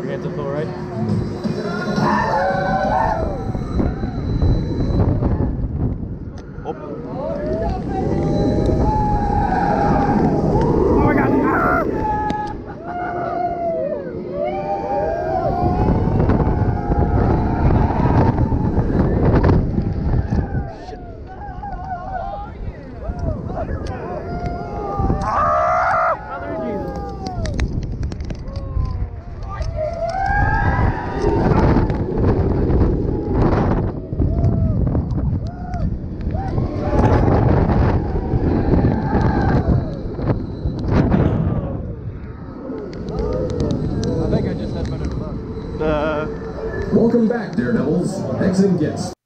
Hands up, all right? Oh. Oh my God! Ah! Shit. Mother of Jesus. Welcome back, Daredevils. Exit gets